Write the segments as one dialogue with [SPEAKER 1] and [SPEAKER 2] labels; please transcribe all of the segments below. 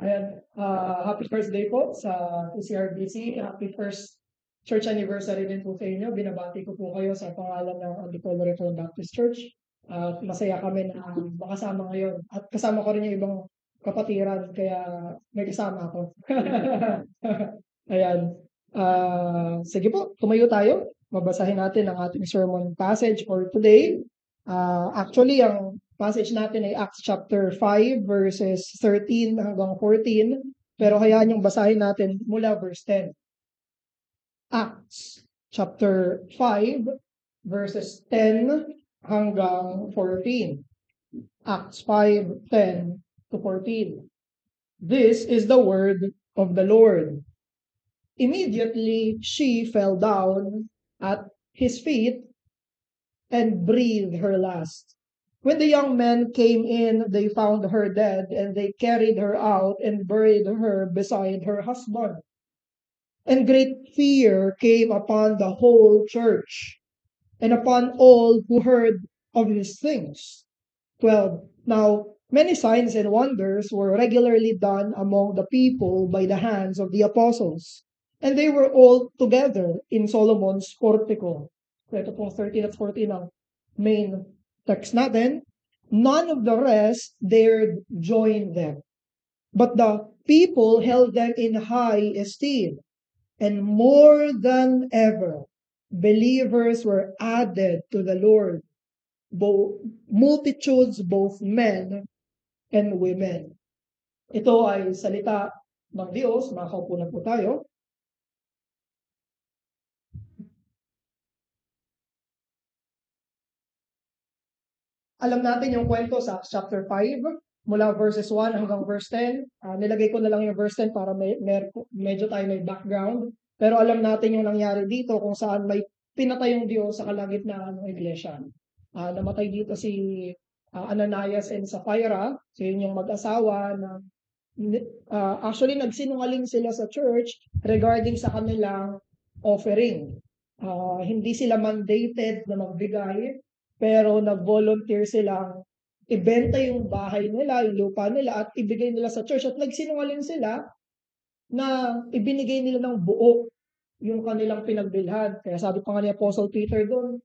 [SPEAKER 1] Ayan, happy first day po sa PCRBC. Happy first church anniversary din po sa inyo. Binabati ko po kayo sa pangalan ng Antipolo Reformed Baptist Church. Masaya kami na makasama ngayon. At kasama ko rin yung ibang kapatiran, kaya may kasama ako. Ayan. Sige po, tumayo tayo. Mabasahin natin ang ating sermon passage for today. Actually, ang passage natin ay Acts chapter 5 verses 13 hanggang 14. Pero hayaan yung basahin natin mula verse 10. Acts chapter 5 verses 10 hanggang 14. Acts 5:10 to 14. This is the word of the Lord. Immediately she fell down at his feet and breathed her last. When the young men came in, they found her dead, and they carried her out and buried her beside her husband. And great fear came upon the whole church and upon all who heard of these things. 12. Now, many signs and wonders were regularly done among the people by the hands of the apostles. And they were all together in Solomon's portico. Ito pong 13 at 14 ang main text natin. None of the rest dared join them, but the people held them in high esteem. And more than ever, believers were added to the Lord, multitudes, both men and women. Ito ay salita ng Diyos. Makaupo na po tayo. Alam natin yung kwento sa Acts chapter 5, mula verses 1 hanggang verse 10. Nilagay ko na lang yung verse 10 para medyo tayo may background. Pero alam natin yung nangyari dito kung saan may pinatay yung Diyos sa kalagitnaan ng iglesia. Namatay dito si Ananias and Sapphira. So yun yung mag-asawa na actually nagsinungaling sila sa church regarding sa kanilang offering. Hindi sila mandated na magbigay, pero nag-volunteer silang ibenta yung bahay nila, yung lupa nila, at ibigay nila sa church. At nagsinungaling sila na ibinigay nila ng buo yung kanilang pinagbilhan. Kaya sabi pa nga ni Apostle Peter doon,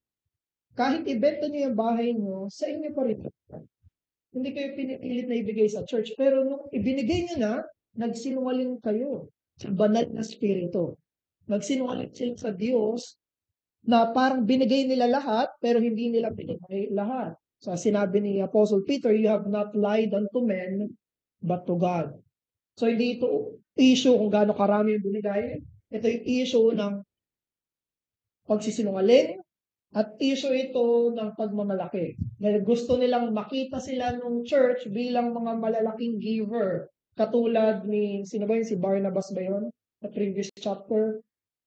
[SPEAKER 1] kahit ibenta niyo yung bahay niyo, sa inyo pa rin. Hindi kayo pinipilit na ibigay sa church. Pero nung ibinigay niyo na, nagsinungaling kayo sa banal na spirito. Nagsinungaling sila sa Diyos na parang binigay nila lahat, pero hindi nila binigay lahat. So sinabi ni Apostle Peter, you have not lied unto men, but to God. So hindi ito issue kung gaano karami yung binigay. Ito yung issue ng pagsisinungaling, at issue ito ng pagmamalaki. Dahil gusto nilang makita sila ng church bilang mga malalaking giver. Katulad ni, sino ba yun? Si Barnabas ba yun? Sa previous chapter.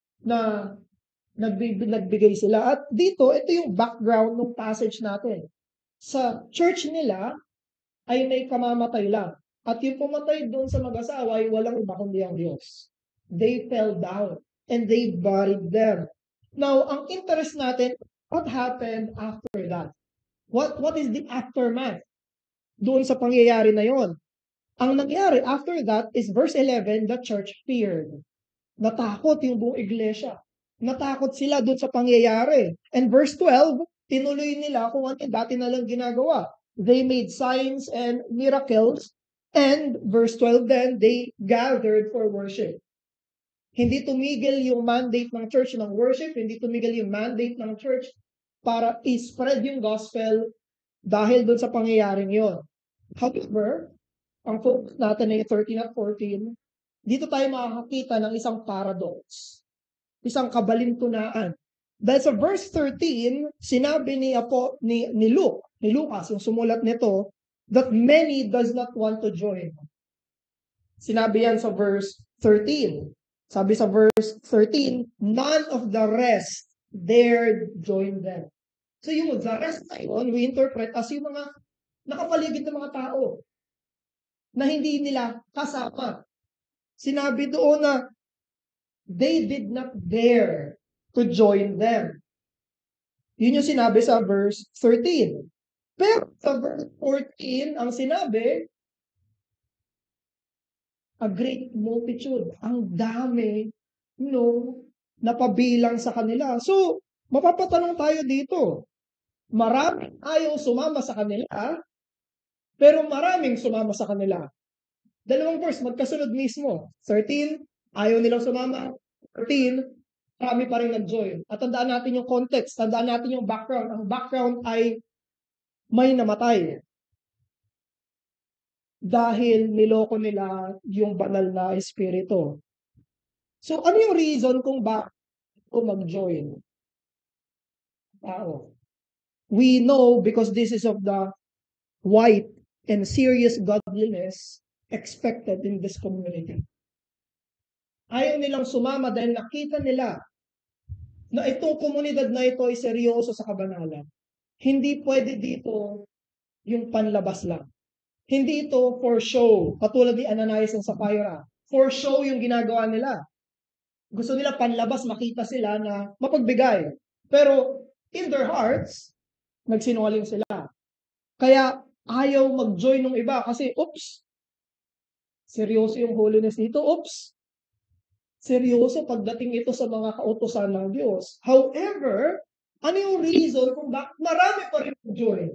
[SPEAKER 1] Na nagbigay sila. At dito, ito yung background ng passage natin. Sa church nila, ay may kamamatay lang. At yung pumatay doon sa mag-asawa ay walang iba kundi ang Diyos. They fell down and they buried them. Now, ang interest natin, what happened after that? What is the aftermath doon sa pangyayari na yon? Ang nangyari after that is verse 11, the church feared. Natakot yung buong iglesia. Natakot sila doon sa pangyayari. And verse 12, tinuloy nila kung ano dati na lang ginagawa. They made signs and miracles. And verse 12 then, they gathered for worship. Hindi tumigil yung mandate ng church ng worship. Hindi tumigil yung mandate ng church para i-spread yung gospel dahil doon sa pangyayaring yon. However, ang focus natin ay 13 at 14, dito tayo makakakita ng isang paradox, isang kabalintunaan. Dahil sa verse 13, sinabi ni Lucas, yung sumulat nito, that many does not want to join. Sinabi yan sa verse 13. Sabi sa verse 13, none of the rest dared join them. So yung the rest na yun, we interpret as yung mga nakapaligid ng mga tao na hindi nila kasama. Sinabi doon na they did not dare to join them. Yun yung sinabi sa verse 13. Pero sa verse 14, ang sinabi, a great multitude. Ang dami nung napabilang sa kanila. So, mapapatanong tayo dito. Maraming ayaw sumama sa kanila, pero maraming sumama sa kanila. Dalawang verse, magkasunod mismo. 13, ayaw nilang sumama. 13, marami pa rin nag-join. At tandaan natin yung context, tandaan natin yung background. Ang background ay may namatay. Dahil niloko nila yung banal na espiritu. So, ano yung reason kung bakit o mag-join tao? We know because this is of the white and serious godliness expected in this community. Ayaw nilang sumama dahil nakita nila na itong komunidad na ito ay seryoso sa kabanalan. Hindi pwede dito yung panlabas lang. Hindi ito for show, katulad ni Ananias and Sapphira. For show yung ginagawa nila. Gusto nila panlabas, makita sila na mapagbigay. Pero in their hearts, nagsinungaling sila. Kaya ayaw mag-join ng iba kasi, oops, seryoso yung holiness dito, oops, seryoso pagdating ito sa mga kautusan ng Diyos. However, ano yung reason kung bakit marami pa rin mag-join?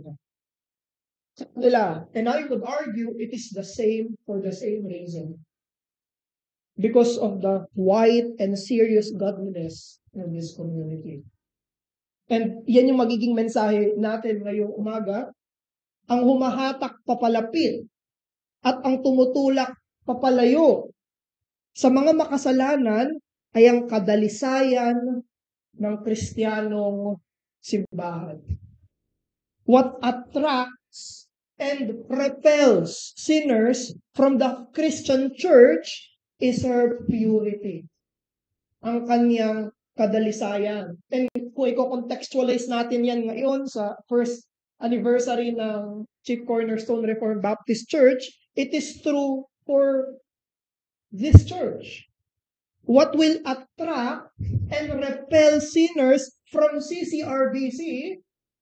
[SPEAKER 1] Nila. And I would argue it is the same for the same reason. Because of the white and serious godliness in this community. And yan yung magiging mensahe natin ngayong umaga. Ang humahatak papalapit at ang tumutulak papalayo sa mga makasalanan ay ang kadalisayan ng Kristiyanong simbahan. What attracts and repels sinners from the Christian church is her purity. Ang kanyang kadalisayan. And kung i-contextualize natin yan ngayon sa first anniversary ng Chief Cornerstone Reformed Baptist Church, it is true for this church. What will attract and repel sinners from CCRBC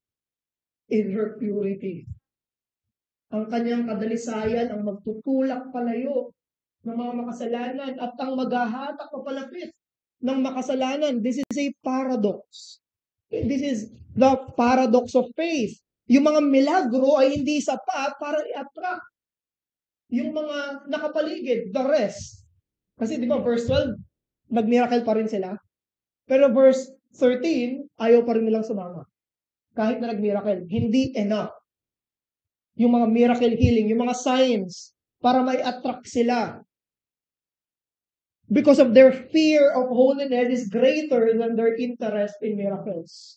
[SPEAKER 1] is her purity. Ang kanyang kadalisayan ang magtutulak palayo ng mga makasalanan at ang maghahatak papalapit ng makasalanan. This is a paradox. This is the paradox of faith. Yung mga milagro ay hindi sapat para i-attract yung mga nakapaligid, the rest. Kasi di ba verse 12, nag-miracle pa rin sila. Pero verse 13, ayaw pa rin nilang sumama. Kahit na nag-miracle, hindi enough. Yung mga miracle healing, yung mga signs, para may attract sila. Because of their fear of holiness is greater than their interest in miracles.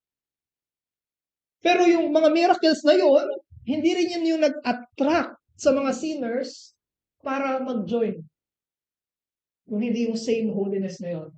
[SPEAKER 1] Pero yung mga miracles na yun, hindi rin yun yung nag-attract sa mga sinners para mag-join. Kung hindi yung same holiness na yun.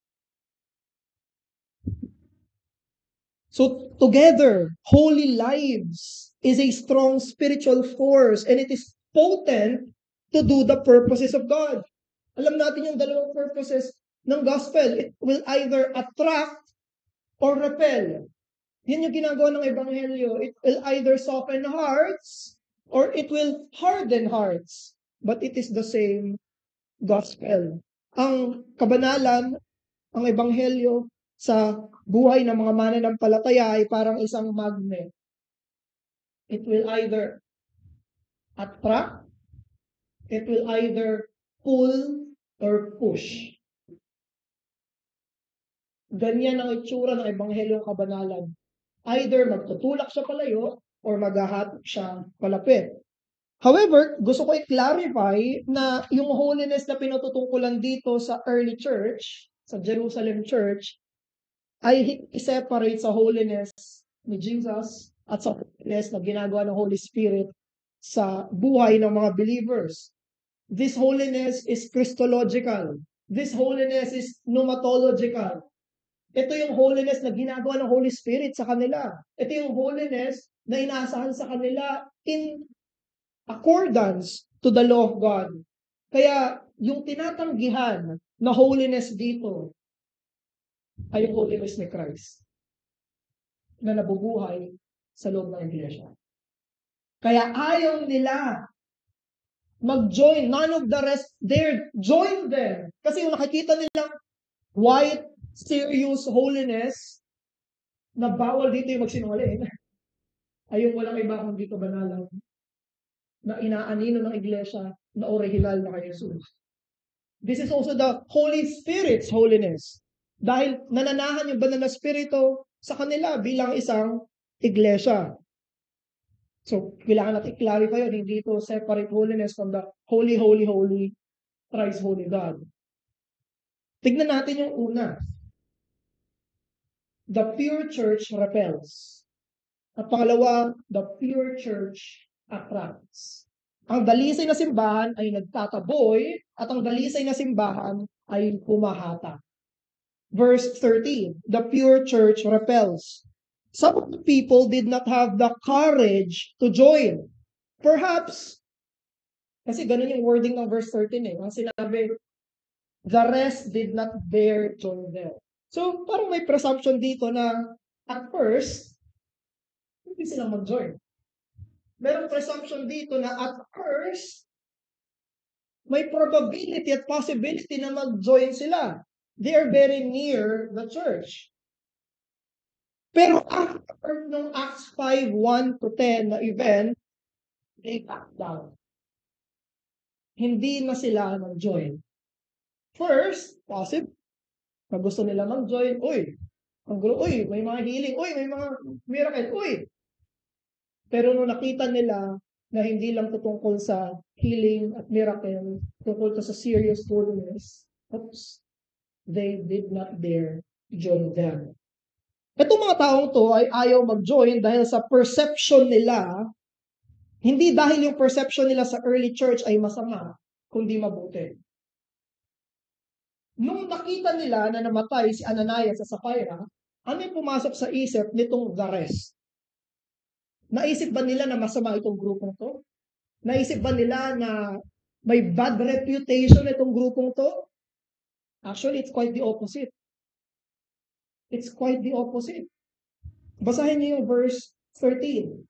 [SPEAKER 1] So together, holy lives is a strong spiritual force and it is potent to do the purposes of God. Alam natin yung dalawang purposes ng gospel. It will either attract or repel. Yan yung ginagawa ng ebanghelyo. It will either soften hearts or it will harden hearts. But it is the same gospel. Ang kabanalan, ang ebanghelyo sa buhay ng mga mananampalataya ay parang isang magnet. It will either attract, it will either pull, or push. Ganyan ang itsura ng ebanghelyong kabanalan. Either magtutulak siya palayo or maghahatak siya palapit. However, gusto ko i-clarify na yung holiness na pinatutungkulan dito sa early church, sa Jerusalem church, ay i-separate sa holiness ni Jesus at sa holiness na ginagawa ng Holy Spirit sa buhay ng mga believers. This holiness is Christological. This holiness is pneumatological. Ito yung holiness na ginagawa ng Holy Spirit sa kanila. Ito yung holiness na inaasahan sa kanila in accordance to the law of God. Kaya yung tinatanggihan na holiness dito ay yung holiness ni Christ na nabubuhay sa loob ng iglesia. Kaya ayaw nila mag-join. None of the rest dared join them. Kasi yung nakikita nilang white, serious holiness, na bawal dito yung magsinungaling. Ay yung walang iba kung dito banalang na inaanino ng iglesia na original na kay Jesus. This is also the Holy Spirit's holiness. Dahil nananahan yung banal na spirito sa kanila bilang isang iglesia. So, kailangan natin i-clarify yun. Hindi ito separate holiness from the holy, holy, holy, thrice holy God. Tignan natin yung una. The pure church repels. At pangalawa, the pure church attracts. Ang dalisay na simbahan ay nagtataboy at ang dalisay na simbahan ay humahata. Verse 13, the pure church repels. Some people did not have the courage to join. Perhaps, kasi ganun yung wording ng verse 13 eh. Ang sinabi, the rest did not dare join them. So, parang may presumption dito na at first, hindi sila mag-join. Merong presumption dito na at first, may probability at possibility na mag-join sila. They are very near the church. Pero after nung Acts 5, 1 to 10 na event, they back down. Hindi na sila mag-join. First, possible. Pag gusto nila mag-join, may mga healing, may mga miracle, Pero nung nakita nila na hindi lang ito tungkol sa healing at miracle, tungkol ito sa serious holiness, they did not dare join them. Itong mga taong to ay ayaw mag-join dahil sa perception nila, hindi dahil yung perception nila sa early church ay masama, kundi mabuti. Nung nakita nila na namatay si Ananias sa Sapphira, ano yung pumasok sa isip nitong the rest? Naisip ba nila na masama itong grupong to? Naisip ba nila na may bad reputation itong grupong to? Actually, it's quite the opposite. It's quite the opposite. Basahin niyo yung verse 13.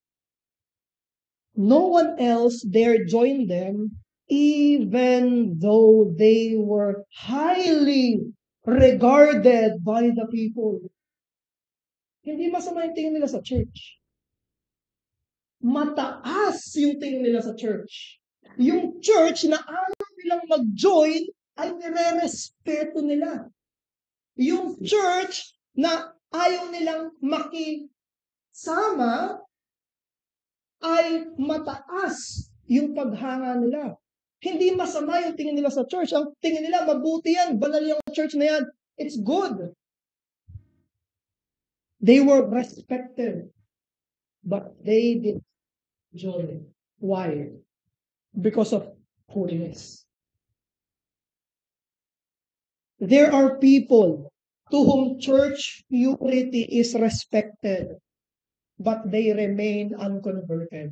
[SPEAKER 1] No one else dared join them, even though they were highly regarded by the people. Hindi masama yung tingin nila sa church. Mataas yung tingin nila sa church. Yung church na ayaw nilang mag-join ay nire-respeto nila. Yung church na ayaw nilang makisama ay mataas yung paghanga nila. Hindi masama yung tingin nila sa church. Ang tingin nila, mabuti yan. Banal yung church na yan. It's good. They were respected. But they did join. Why? Because of holiness. There are people to whom church purity is respected, but they remain unconverted.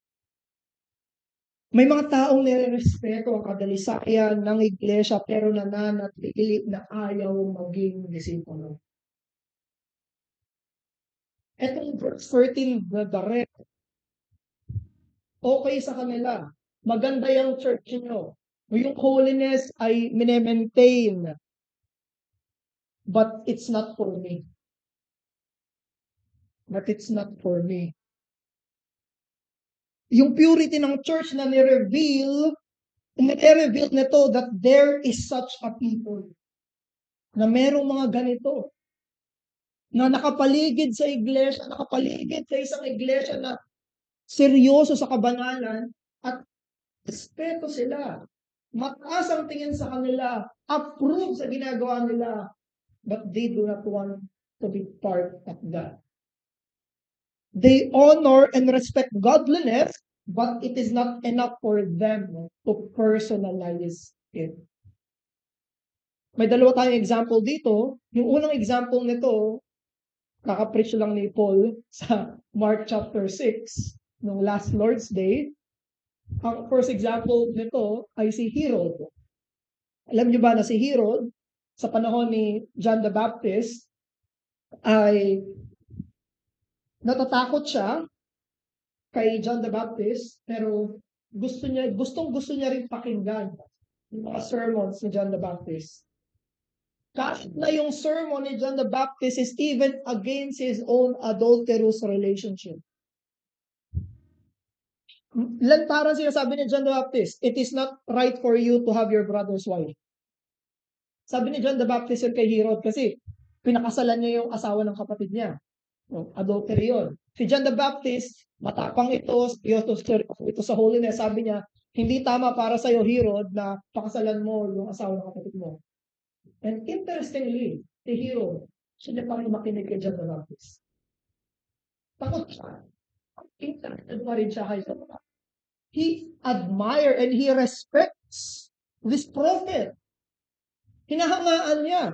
[SPEAKER 1] May mga taong nire-respeto ang kadalisayan ng iglesia pero nananatili na ayaw maging disipulo. Etong verse 13 na direct, okay sa kanila. Maganda yung church nyo. Yung holiness ay minemaintain. But it's not for me. But it's not for me. Yung purity ng church na nire-reveal nito that there is such a people. Na merong mga ganito. Na nakapaligid sa iglesia, nakapaligid sa isang iglesia na seryoso sa kabanalan at respeto sila. Mataas ang tingin sa kanila, approve sa ginagawa nila, but they do not want to be part of that. They honor and respect godliness, but it is not enough for them to personalize it. May dalawa tayong example dito. Yung unang example nito, kakapreach lang ni Paul sa Mark chapter 6, nung last Lord's Day. Ang first example nito ay si Herod. Alam niyo ba na si Herod, sa panahon ni John the Baptist, ay natatakot siya kay John the Baptist, pero Gusto niya rin pakinggan yung mga sermons ni John the Baptist. Kahit na yung sermon ni John the Baptist is even against his own adulterous relationship. Lantaran sinasabi ni John the Baptist, it is not right for you to have your brother's wife. Sabi ni John the Baptist yun kay Herod kasi pinakasalan niya yung asawa ng kapatid niya. Adultery yun. Si John the Baptist, matapang ito sa holiness. Sabi niya, hindi tama para sa'yo, Herod, na pakasalan mo yung asawa ng kapatid mo. And interestingly, si Herod, siya pa rin makinig kay John the Baptist. Takot siya. Interested pa rin siya kay John the Baptist. He admires and he respects this prophet. Hinahangaan niya.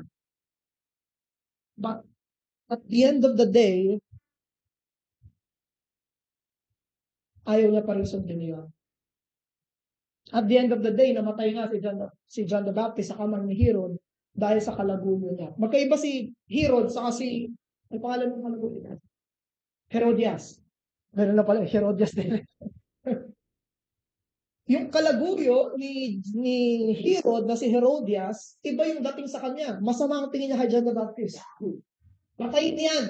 [SPEAKER 1] But at the end of the day, ayaw niya pa rin sundin niya. At the end of the day, namatay nga si John the Baptist sa kamay ni Herod dahil sa kalaguyo niya. Magkaiba si Herod sa ano pangalan ng kalaguyo niya? Herodias. Ganun na pala, Herodias din. Yung kalaguyo ni Herod na si Herodias, iba yung dating sa kanya. Masama ang tingin niya kay John the Baptist. Patayin niyan.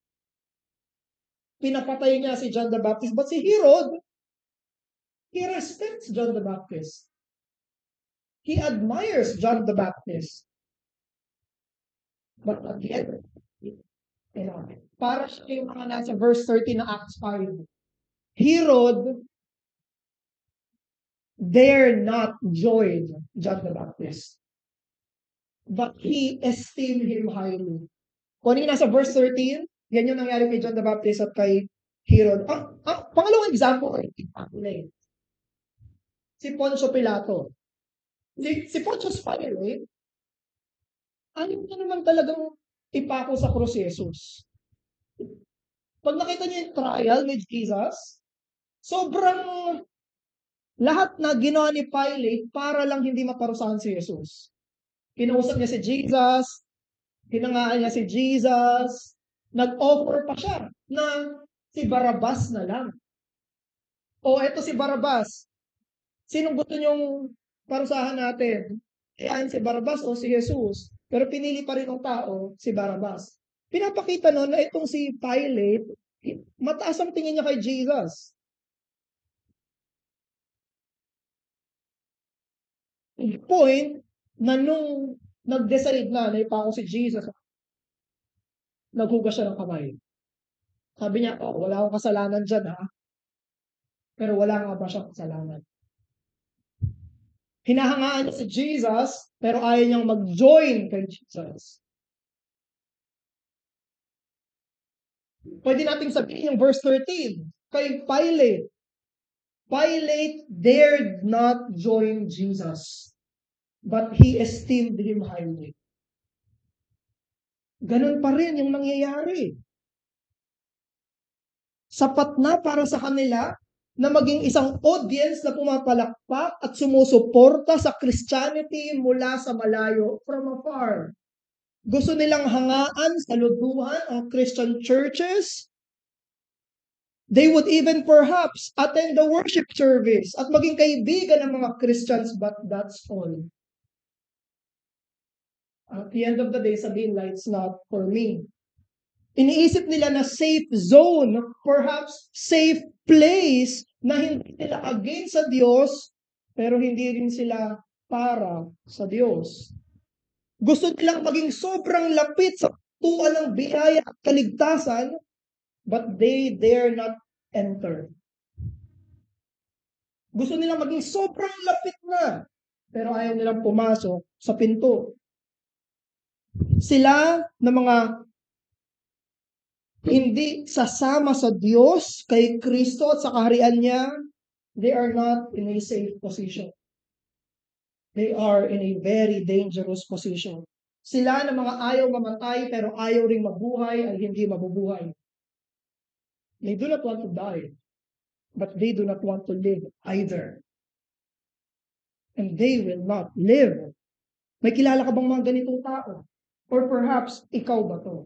[SPEAKER 1] Pinapatay niya si John the Baptist. But si Herod, he respects John the Baptist. He admires John the Baptist. But at the end, para siya yung mga nasa verse 30 na Acts 5. Herod dare not join John the Baptist. But he esteemed him highly. Kung ano yung nasa verse 13, yan yung nangyari kay John the Baptist at kay Herod. Pangalawang example, si Poncio Pilato. Si Pontius Pilate, ayaw niya naman talagang ipako sa krus si Jesus. Pag nakita niyo yung trial ni Jesus, sobrang lahat na ginawa ni Pilate para lang hindi maparusahan si Jesus. Kinausap niya si Jesus, hinangaan niya si Jesus, nag-offer pa siya na si Barabas na lang. O eto si Barabas. Sinong gusto niyong parusahan natin? Si Barabas o si Jesus? Pero pinili pa rin ng tao si Barabas. Pinapakita nun na itong si Pilate, mataas ang tingin niya kay Jesus. Point na nung nag-decide na ipako si Jesus, naghugas siya ng kamay. Sabi niya, wala akong kasalanan dyan ha. Pero wala nga ba siyang kasalanan? Hinahangaan niya si Jesus, pero ayaw niyang mag-join kay Jesus. Pwede nating sabihin yung verse 13, kay Pilate. Pilate dared not join Jesus, but he esteemed him highly. Ganun pa rin yung nangyayari. Sapat na para sa kanila na maging isang audience na pumapalakpak at sumusuporta sa Christianity mula sa malayo, from afar. Gusto nilang hangaan sa luduhan ang Christian churches. They would even perhaps attend the worship service at maging kaibigan ng mga Christians, but that's all. At the end of the day, sabihin nila, it's not for me. Iniisip nila na safe zone, perhaps safe place, na hindi nila against sa Diyos, pero hindi rin sila para sa Diyos. Gusto nilang maging sobrang lapit sa tuwa ng biyaya at kaligtasan, but they dare not enter. Gusto nilang maging sobrang lapit na, pero ayaw nilang pumasok sa pinto. Sila na mga hindi sasama sa Diyos, kay Kristo at sa kaharian niya, they are not in a safe position. They are in a very dangerous position. Sila na mga ayaw mamatay pero ayaw ring mabuhay ay hindi mabubuhay. They do not want to die, but they do not want to live either. And they will not live. May kilala ka bang mga ganitong tao? Or perhaps, ikaw ba to?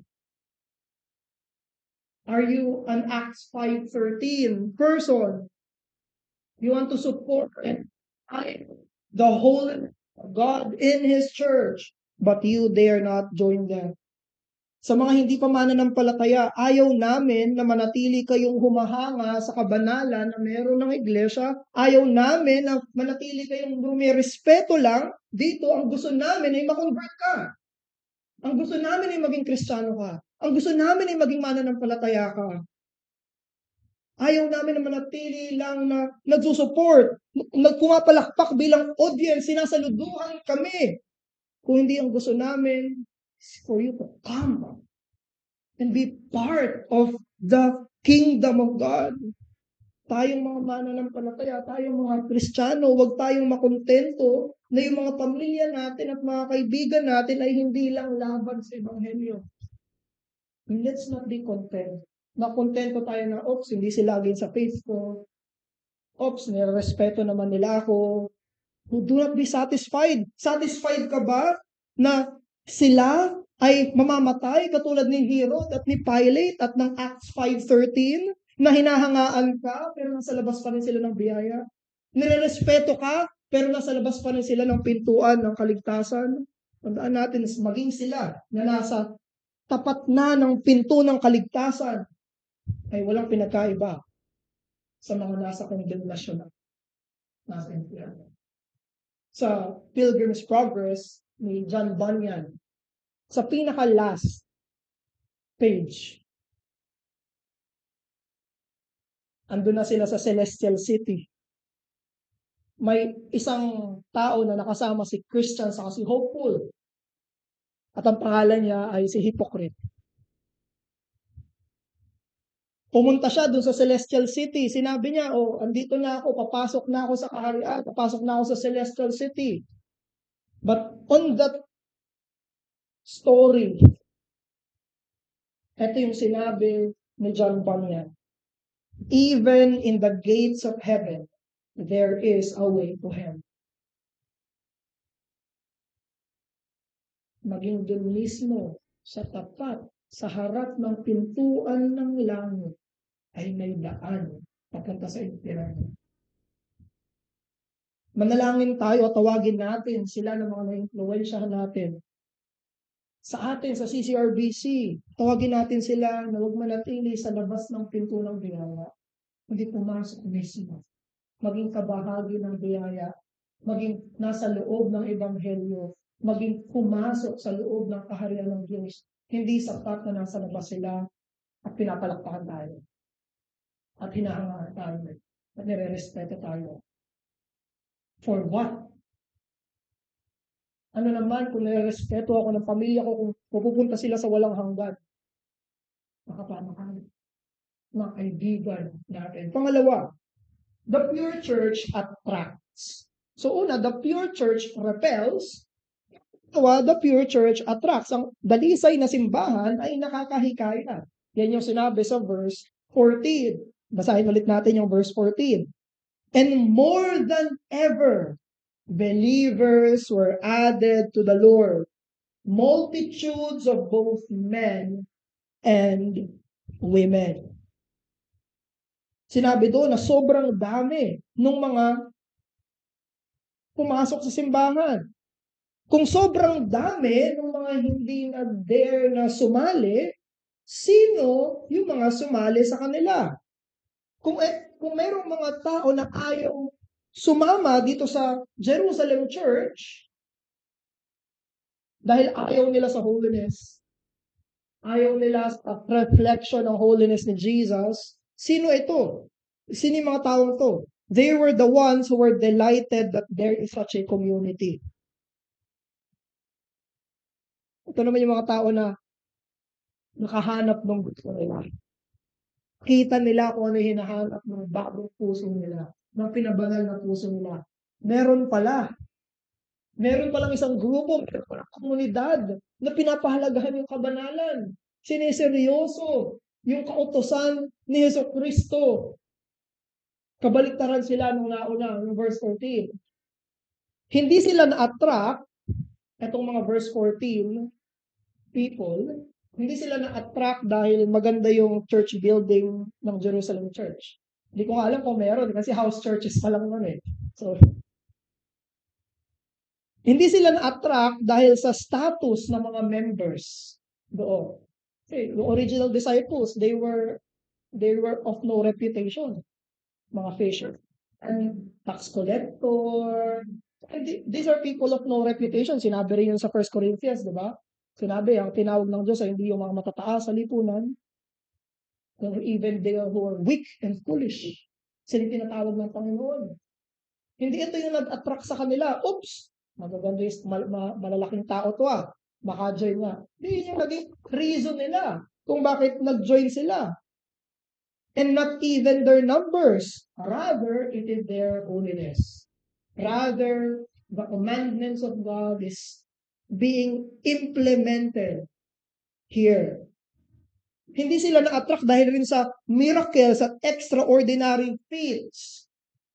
[SPEAKER 1] Are you an Acts 5:13 person You want to support and the whole God in His church, but you dare not join them. Sa mga hindi pa mananampalataya, ayaw namin na manatili kayong humahanga sa kabanalan na meron ng iglesia. Ayaw namin na manatili kayong rumirespeto lang. Dito, ang gusto namin ay makonvert ka. Ang gusto namin ay maging Kristiyano ka. Ang gusto namin ay maging mananampalataya ka. Ayaw namin na manatili lang na nagsusupport, nagpumapalakpak bilang audience, sinasaluduhan kami. Kung hindi, ang gusto namin is for you to come and be part of the kingdom of God. Tayong mga mananampalataya, tayong mga Kristiyano, huwag tayong makontento na yung mga pamilya natin at mga kaibigan natin ay hindi lang laban sa Ebanghelyo. Let's not be content. Nakontento tayo na, hindi sila against sa faith ko. Nirespeto naman nila ako. Do not be satisfied. Satisfied ka ba na sila ay mamamatay katulad ni Herod at ni Pilate at ng Acts 5:13 na hinahangaan ka pero nasa labas pa rin sila ng biyaya? Nirerespeto ka pero nasa labas pa rin sila ng pintuan ng kaligtasan? Tandaan natin, maging sila na nasa tapat na ng pinto ng kaligtasan ay walang pinagkaiba sa mga nasa kondemnasyon na nasa impyerno. Sa Pilgrim's Progress ni John Bunyan, sa pinaka-last page, andun na sila sa Celestial City. May isang tao na nakasama si Christian sa si Hopeful. At ang pangalan niya ay si Hypocrite. Pumunta siya dun sa Celestial City. Sinabi niya, andito na ako, papasok na ako sa kaharian, papasok na ako sa Celestial City. But on that story, ito yung sinabi ni John Bunyan. Even in the gates of heaven, there is a way to hell. Maging dun mismo, sa tapat, sa harap ng pintuan ng langit, ay may daan papunta sa impyerno. Manalangin tayo at tawagin natin sila ng mga na-influensyahan natin. Sa atin, sa CCRBC, tawagin natin sila na huwag manatili sa labas ng pinto ng biyaya. Hindi pumasok mismo. Maging kabahagi ng biyaya. Maging nasa loob ng Ebanghelyo. Maging pumasok sa loob ng kaharian ng Diyos. Hindi sapat na nasa labas sila at pinapalakpakan tayo. At hinahangaan tayo. At nire-respeto tayo. For what? Ano naman kung nire-respeto ako ng pamilya ko kung pupunta sila sa walang hanggan? Makapamakan. Mga kaibigan natin. Pangalawa, the pure church attracts. So una, the pure church repels. Pangalawa, the pure church attracts. Ang dalisay na simbahan ay nakakahikayat. Yan yung sinabi sa verse 14. Basahin ulit natin yung verse 14. And more than ever, believers were added to the Lord, multitudes of both men and women. Sinabi doon na sobrang dami ng mga pumasok sa simbahan. Kung sobrang dami ng mga hindi na dare na sumali, sino yung mga sumali sa kanila? Kung mayroong mga tao na ayaw sumama dito sa Jerusalem Church dahil ayaw nila sa holiness, ayaw nila sa reflection ng holiness ni Jesus, sino ito? Sino yung mga taong to? They were the ones who were delighted that there is such a community. Ito naman yung mga tao na nakahanap ng gusto nila. Kita nila kung ano hinahanap ng bagong puso nila, ng pinabangal na puso nila. Meron palang isang grupo, meron palang komunidad na pinapahalagahan yung kabanalan. Sineseryoso yung kautusan ni Jesucristo. Kabaliktaran sila nung nauna, yung verse 14. Hindi sila na-attract, itong mga verse 14 people, hindi sila na-attract dahil maganda yung church building ng Jerusalem Church. Hindi ko nga alam kung meron kasi house churches pa lang nun eh. So, hindi sila na-attract dahil sa status ng mga members doon. Okay, yung original disciples, they were of no reputation, mga fisher. And tax collector. And these are people of no reputation. Sinabi rin yun sa 1 Corinthians, di ba? Sinabi, ang tinawag ng Diyos ay hindi yung mga matataas sa lipunan, or even they who are weak and foolish. Sila tinatawag ng Panginoon. Hindi ito yung nag-attract sa kanila. Oops! Magaganda yung malalaking tao to ah. Maka-join nga. Hindi yun yung naging reason nila kung bakit nag-join sila. And not even their numbers. Rather, it is their holiness. Rather, the commandments of God is being implemented here. Hindi sila na-attract dahil rin sa miracles at extraordinary feats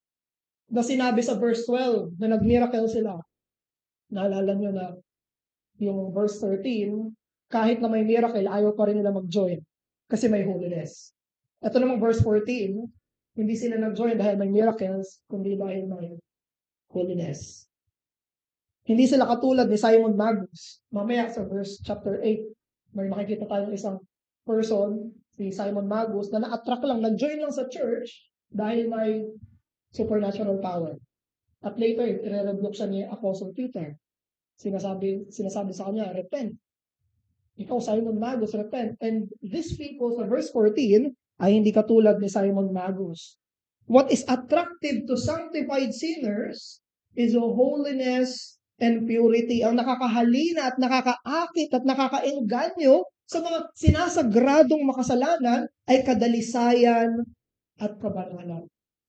[SPEAKER 1] na sinabi sa verse 12 na nag-miracle sila. Naalala nyo na yung verse 13, kahit na may miracle, ayaw pa rin nila mag-join kasi may holiness. Ito namang verse 14, hindi sila nag-join dahil may miracles, kundi dahil may holiness. Hindi sila katulad ni Simon Magus. Mamaya sa verse chapter 8, may makikita tayong isang person, si Simon Magus, na na-attract lang, nag-join lang sa church dahil may supernatural power. At later, i-rebuke siya ni Apostle Peter. Sinasabi sa kanya, repent. Ikaw, Simon Magus, repent. And these people, sa verse 14, ay hindi katulad ni Simon Magus. What is attractive to sanctified sinners is a holiness and purity. Ang nakakahalina at nakakaakit at nakakaengganyo sa mga sinasagradong makasalanan ay kadalisayan at kabanalan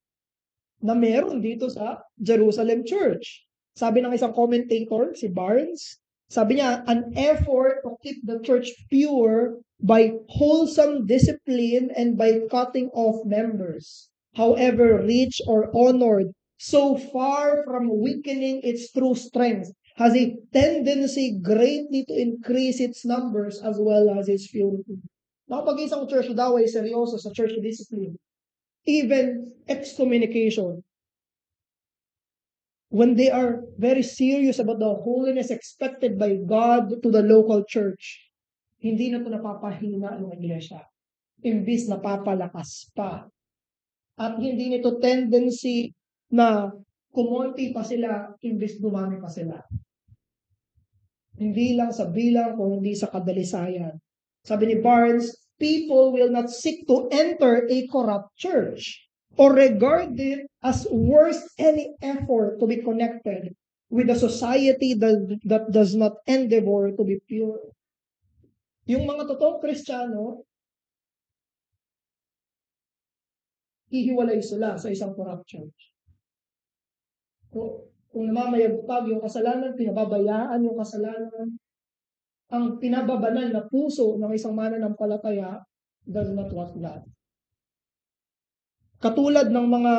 [SPEAKER 1] na meron dito sa Jerusalem Church. Sabi ng isang commentator, si Barnes, sabi niya, an effort to keep the church pure by wholesome discipline and by cutting off members, however rich or honored, so far from weakening its true strength, has a tendency greatly to increase its numbers as well as its purity. Kapag isang church daw ay seryoso sa church discipline, even excommunication, when they are very serious about the holiness expected by God to the local church, hindi na ito napapahina ng iglesia. Imbis napapalakas pa. At hindi nito tendency na kumonti pa sila, imbis dumami pa sila. Hindi lang sa bilang, kung hindi sa kadalisayan. Sabi ni Barnes, people will not seek to enter a corrupt church or regard it as worth any effort to be connected with a society that does not endeavor to be pure. Yung mga totoong Kristiyano, hihiwalay sila sa isang corrupt church. Kung namamayagpag yung kasalanan, pinababayaan yung kasalanan, ang pinababanal na puso ng isang mananampalataya does not want God. Katulad ng mga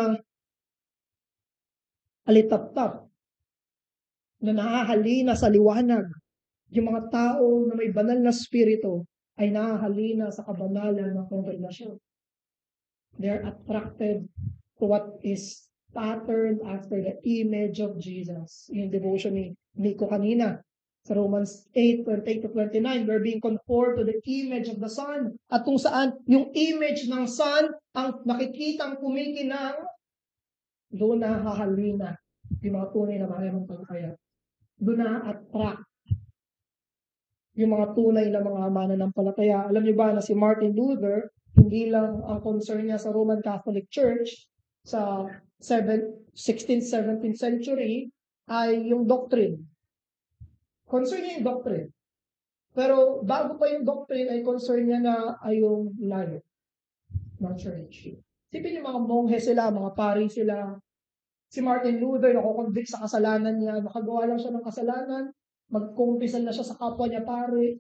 [SPEAKER 1] alitap-tap na nahahalina sa liwanag, yung mga tao na may banal na spirito ay nahahalina sa kabanalan ng kongregasyon. They're attracted to what is patterned after the image of Jesus. Yung devotion ni Nico kanina sa Romans 8:28-29, we're being conformed to the image of the Son. At kung saan yung image ng Son ang nakikitang kumikinang, doon nahahalina yung mga tunay na mananampalataya. Doon na-attract yung mga tunay na mga mananampalataya. Alam niyo ba na si Martin Luther, hindi lang ang concern niya sa Roman Catholic Church sa 16th, 17th century ay yung doctrine. Concern niya yung doctrine. Pero bago pa yung doctrine ay concern niya na ay yung life ng church. Sipin yung mga monghe sila, mga pari sila. Si Martin Luther, nakukonvict sa kasalanan niya, nakagawa lang siya ng kasalanan, magkumpisal na siya sa kapwa niya pari.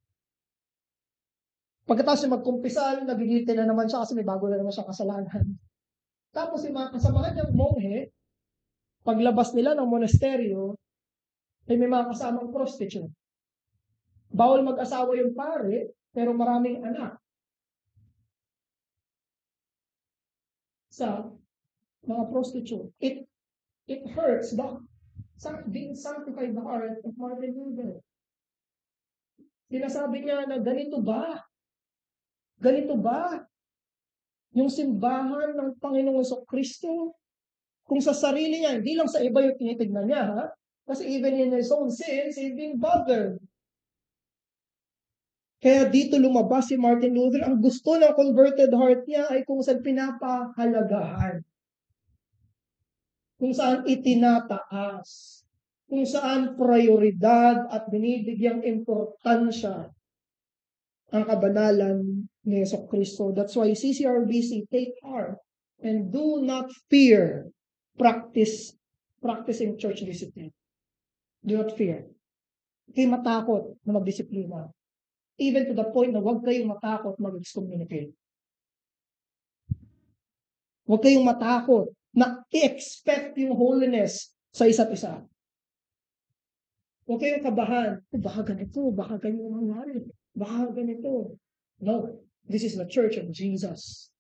[SPEAKER 1] Pagkatapos niya magkumpisal, nagigitin na naman siya kasi may bago na naman siya kasalanan. Tapos yung mga kasamahan niyang monghe, paglabas nila ng monasteryo, ay may mga kasamang prostitute. Bawal mag-asawa yung pare, pero maraming anak. sa mga prostitute. It hurts being sanctified the heart of Martin Luther. Sinasabi niya na ganito ba yung simbahan ng Panginoong Kristo? Kung sa sarili niya, hindi lang sa iba yung tinitignan niya, ha? Kasi even in his own sins, he's being bothered. Kaya dito lumabas si Martin Luther, ang gusto ng converted heart niya ay kung saan pinapahalagahan. Kung saan itinataas. Kung saan prioridad at binibigyang importansya ang kabanalan ni Jesucristo. That's why CCRBC, take heart and do not fear practicing church discipline. Do not fear. Kayo matakot na magdisiplina. Even to the point na huwag kayong matakot mag-excommunicate. Huwag kayong matakot na i-expect yung holiness sa isa't isa. Huwag kayong kabahan. Baka ganito, baka ganito mangyari. Baka ganito. No, this is the Church of Jesus.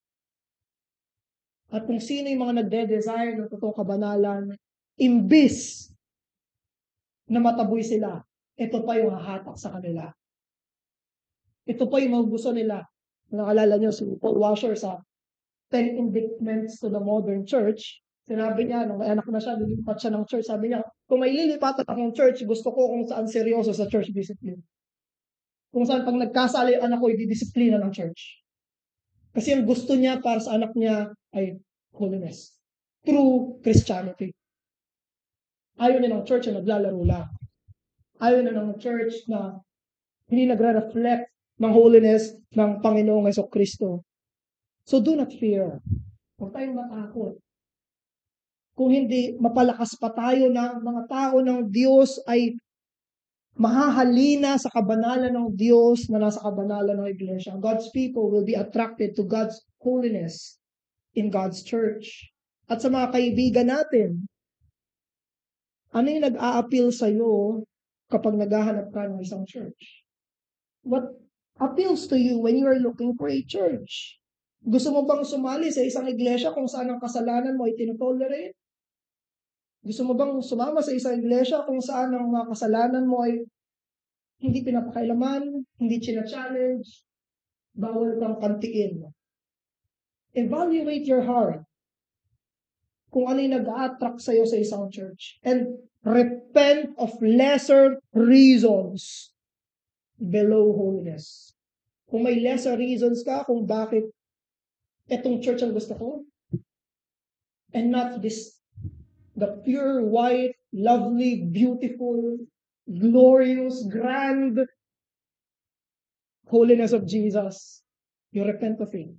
[SPEAKER 1] At kung sino yung mga nagde-desire ng totoong kabanalan, imbis na mataboy sila, ito pa yung hahatak sa kanila. Ito pa yung magugusto nila. Nakalala nyo si Paul Washer sa 10 Indictments to the Modern Church. Sinabi niya, nung may anak na siya, lilipat siya ng church. Sabi niya, kung may lilipatan akong church, gusto ko kung saan seryoso sa church discipline. Kung saan pag nagkasala yung anak ko, i-disiplina ng church. Kasi ang gusto niya para sa anak niya ay holiness. True Christianity. Ayaw niya ng church na naglalaro lang. Ayaw niya ng church na hindi nagre-reflect ng holiness ng Panginoong Jesucristo. So do not fear. Huwag tayong matakot. Kung hindi mapalakas pa tayo ng mga tao ng Diyos ay mahahalina sa kabanalan ng Diyos na nasa kabanalan ng Iglesia. God's people will be attracted to God's holiness in God's church. At sa mga kaibigan natin, ano yung nag-a-appeal sa'yo kapag naghahanap ka ng isang church? What appeals to you when you are looking for a church? Gusto mo bang sumali sa isang iglesia kung saan ang kasalanan mo ay tinotolerate? Gusto mo bang sumama sa isang iglesia kung saan ang mga kasalanan mo ay hindi pinapakailaman, hindi china-challenge, bawal kang kantiin? Evaluate your heart kung ano yung nag-a-attract sa'yo sa isang church. And repent of lesser reasons below holiness. Kung may lesser reasons ka kung bakit etong church ang gusto ko, and not the pure, white, lovely, beautiful, glorious, grand holiness of Jesus, you repent of it.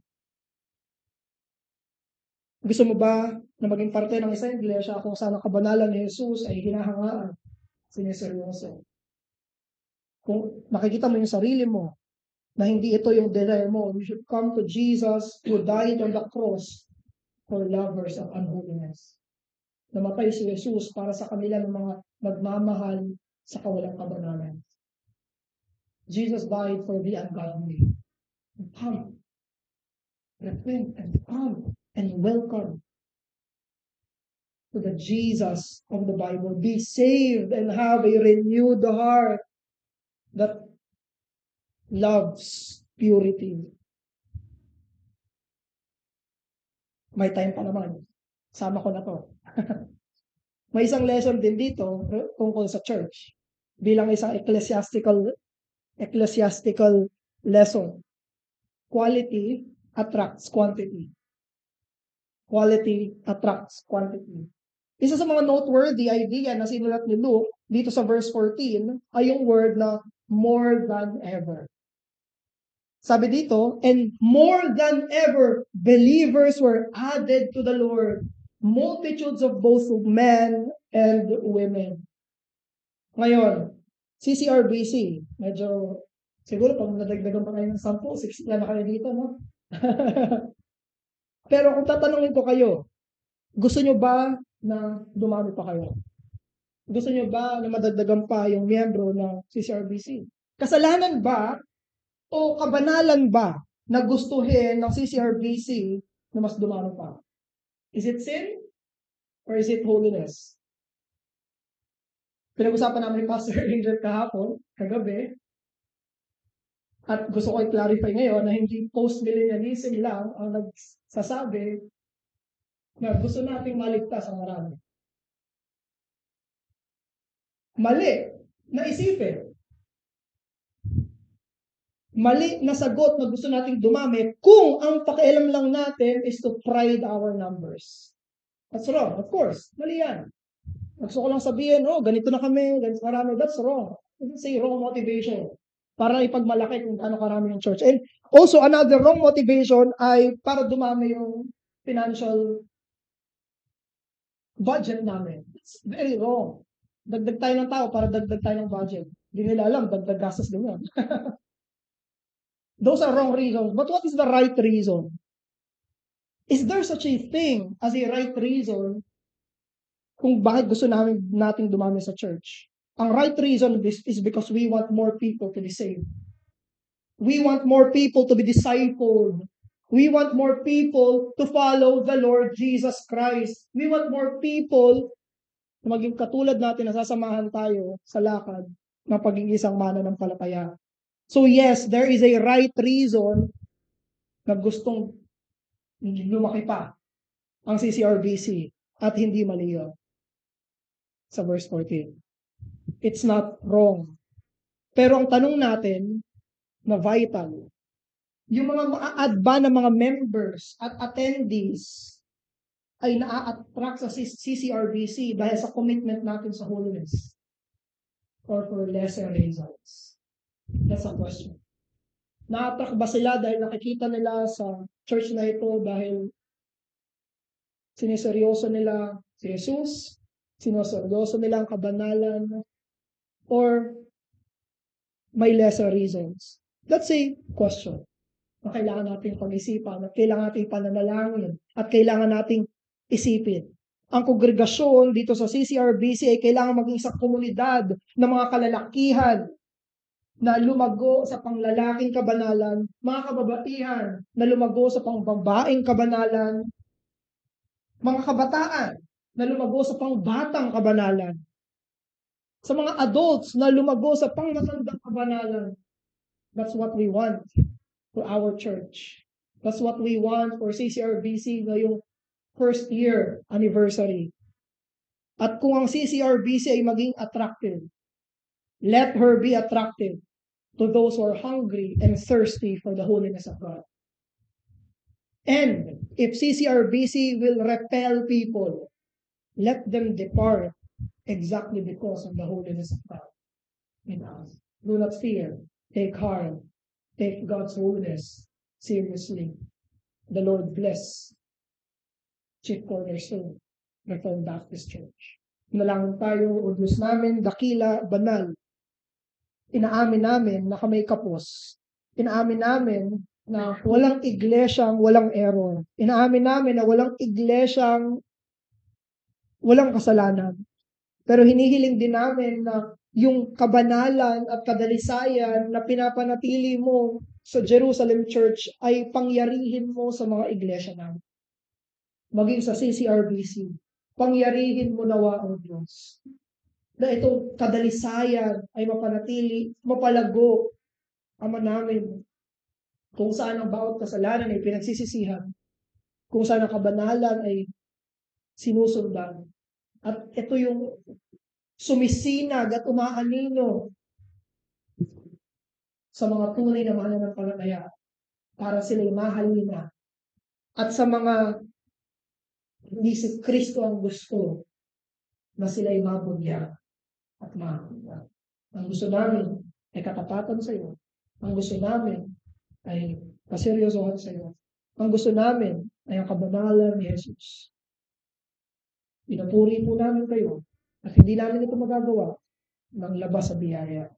[SPEAKER 1] Gusto mo ba na maging parte ng isang iglesia kung saan ang kabanalan ni Jesus ay hinahangaan, siniseryoso? Kung nakikita mo yung sarili mo, na hindi ito yung desire mo, you should come to Jesus who died on the cross for lovers of unholiness. Namatay si Jesus para sa kanila ng mga nagmamahal sa kawalang kabanalan. Jesus died for the ungodly. Come, repent and come and welcome to the Jesus of the Bible. Be saved and have a renewed heart that loves purity. May time pa naman. Sama ko na to. May isang lesson din dito tungkol sa church. Bilang isang ecclesiastical lesson. Quality attracts quantity. Quality attracts quantity. Isa sa mga noteworthy idea na sinulat ni Luke dito sa verse 14 ay yung word na more than ever. Sabi dito, and more than ever, believers were added to the Lord, multitudes of both men and women. Ngayon, CCRBC, medyo, siguro pag nadagdagan pa kayo ng 10, 60 na kayo dito, no? Pero kung tatanungin ko kayo, gusto nyo ba na dumami pa kayo? Gusto nyo ba na madagdagan pa yung miyembro ng CCRBC? Kasalanan ba o kabanalan ba na gustuhin ng CCRBC na mas dumami pa? Is it sin? Or is it holiness? Pinag-usapan namin ni Pastor Angel kagabi, at gusto ko i-clarify ngayon na hindi post-millennialism lang ang nagsasabi na gusto nating maligtas ang marami. Mali na isipin. Mali na sagot na gusto nating dumami kung ang pakialam lang natin is to pride our numbers. That's wrong, of course. Mali yan. Gusto ko lang sabihin, ganito na kami, ganito karami. That's wrong. It's a wrong motivation. Para ipagmalaki kung ano karami yung church. And also, another wrong motivation ay para dumami yung financial budget namin. It's very wrong. Dagdag tayo ng tao para dagdag tayo ng budget. Hindi nila alam, dagdag gastos din yan. Those are wrong reasons. But what is the right reason? Is there such a thing as a right reason kung bakit gusto nating dumami sa church? Ang right reason is because we want more people to be saved. We want more people to be discipled. We want more people to follow the Lord Jesus Christ. We want more people na maging katulad natin na sasamahan tayo sa lakad ng pag-iisang mananampalataya. So yes, there is a right reason na gustong lumaki pa ang CCRBC at hindi mali yun. Sa verse 14. It's not wrong. Pero ang tanong natin na vital, yung mga ma-add ba ng mga members at attendees ay na-attract sa CCRBC dahil sa commitment natin sa holiness or for lesser reasons? That's a question. Na-attract ba sila dahil nakikita nila sa church na ito dahil siniseryoso nila si Jesus, siniseryoso nila ang kabanalan, or may lesser reasons? That's a question na kailangan natin pag-isipan, at kailangan natin pananalangin, at kailangan nating isipin. Ang kongregasyon dito sa CCRBC ay kailangan maging isang komunidad ng mga kalalakihan na lumago sa panglalaking kabanalan, mga kababaihan na lumago sa pangbabaeng kabanalan, mga kabataan na lumago sa pangbatang kabanalan, sa mga adults na lumago sa pangmatandang kabanalan. That's what we want for our church. That's what we want for CCRBC ngayong first year anniversary. At kung ang CCRBC ay maging attractive, let her be attractive to those who are hungry and thirsty for the holiness of God. And if CCRBC will repel people, let them depart exactly because of the holiness of God in us. Do not fear. Take heart. Take God's holiness seriously. The Lord bless Chief Cornerstone Reformed Baptist Church. Nalangin tayo, O Diyos namin, dakila, banal. Inaamin namin na kami kapos. Inaamin namin na walang iglesyang walang error. Inaamin namin na walang iglesyang walang kasalanan. Pero hinihiling din namin na yung kabanalan at kadalisayan na pinapanatili mo sa Jerusalem Church ay pangyarihin mo sa mga iglesia namin. Maging sa CCRBC, pangyarihin mo nawa ang Diyos. Na itong kadalisayan ay mapanatili, mapalago, Ama namin, kung saan ang bawat kasalanan ay pinagsisisihan, kung saan ang kabanalan ay sinusundan. At ito yung sumisinag at umaanino sa mga tunay na mananampalataya para sila'y mahalina. At sa mga hindi si Kristo ang gusto na sila'y mabugya at mahalina. Ang gusto namin ay katapatan sa iyo. Ang gusto namin ay kaseryosohan sa iyo. Ang gusto namin ay ang kabanalan ni Jesus. Pinapuri po namin kayo at hindi namin ito magagawa ng labas sa biyaya.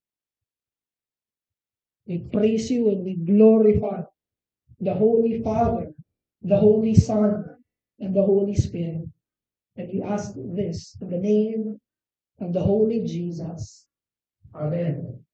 [SPEAKER 1] We praise you and we glorify the Holy Father, the Holy Son, and the Holy Spirit. And we ask this in the name of the Holy Jesus. Amen.